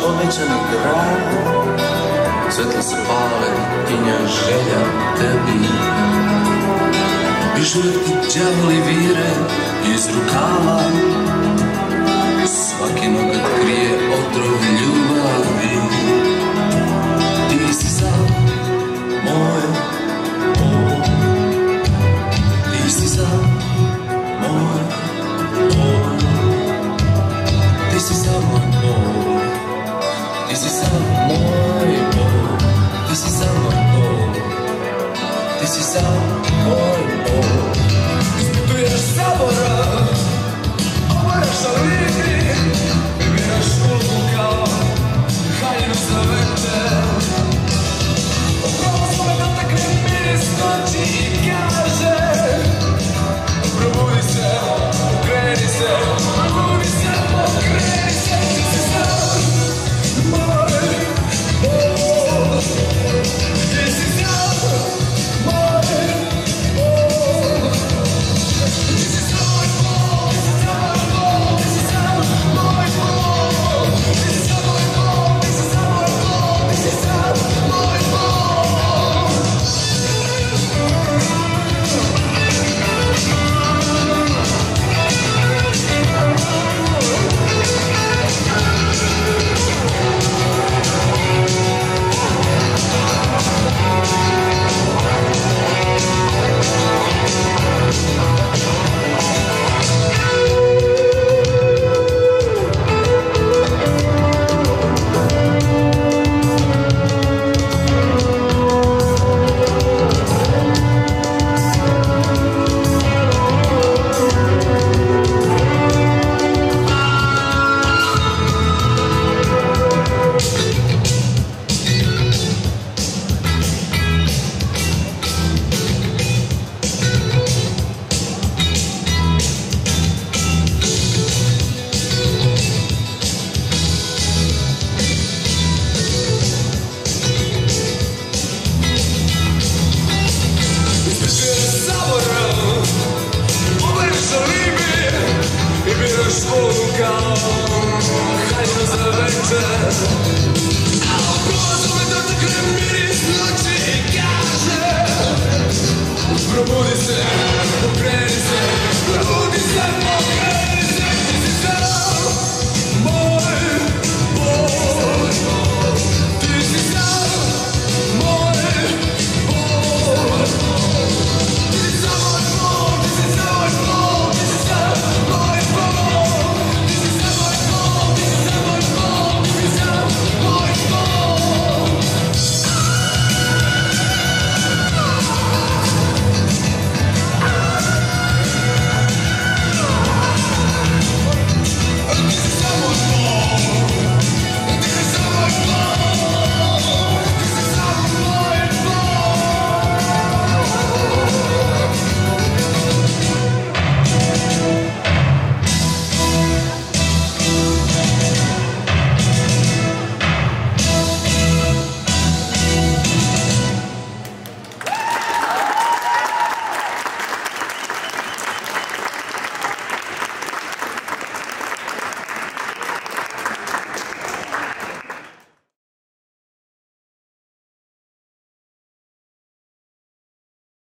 obećani grad. Svetla se pale i nja želja tebi. Pišu ti đavoli vire iz rukava. Svaki nogat krije otrov ljubavi. Ti si sam moj bol. Ti si sam moj bol. Ti si sam moj bol. Ti si sam moj bol. Ti si sam moj bol. Ti si sam moj bol.